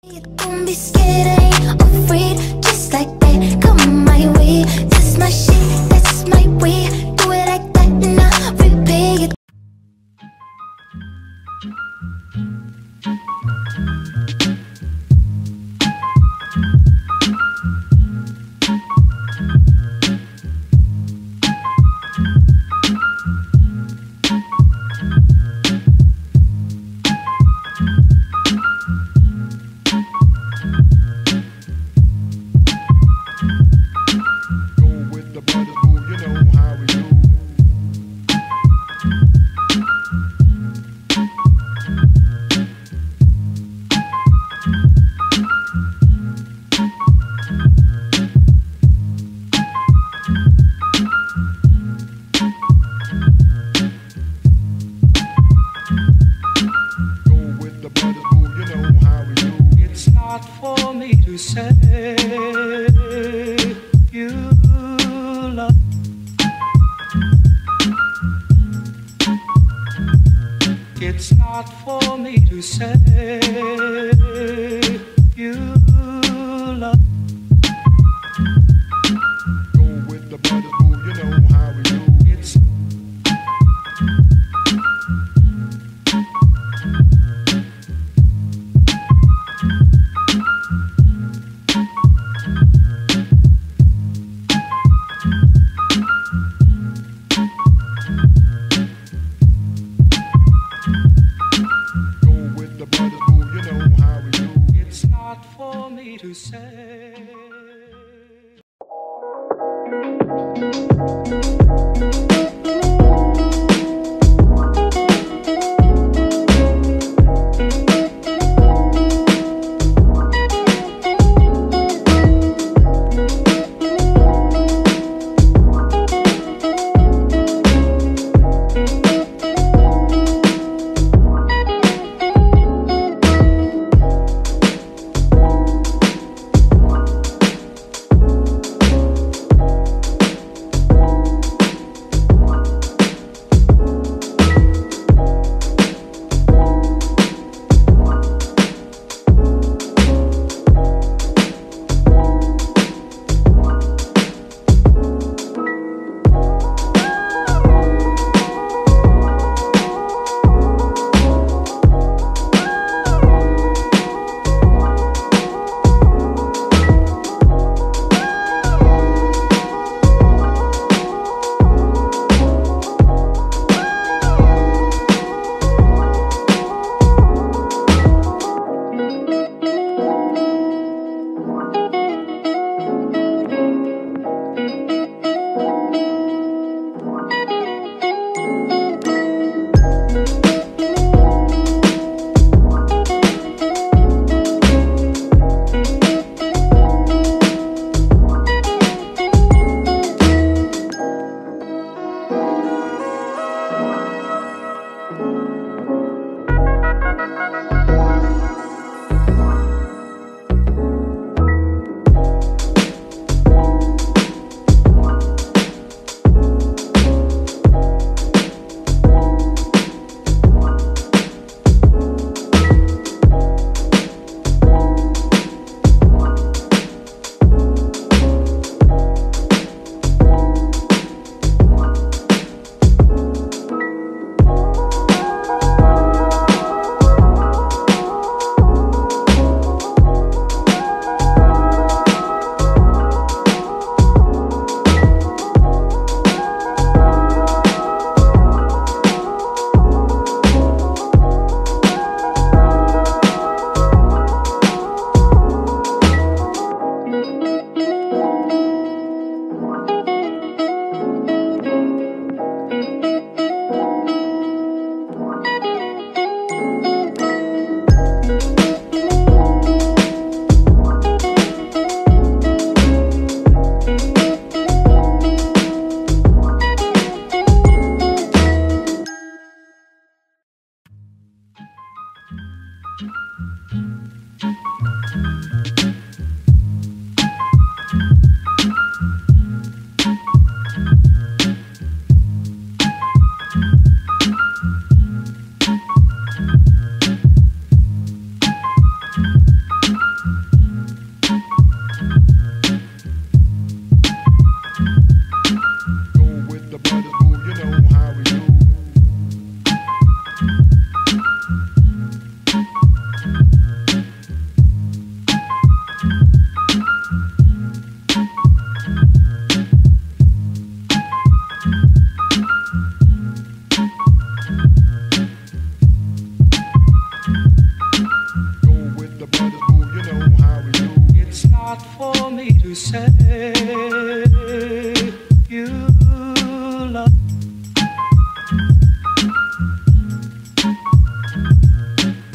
Don't be scared, I ain't afraid. Just like that, come my way. That's my shit, that's my way. Do it like that and I'll repay it. It's not for me to say you love. It's not for me to say you love. Go with the brothers, boo, you know how we do. It's not for me to say. not for me to say.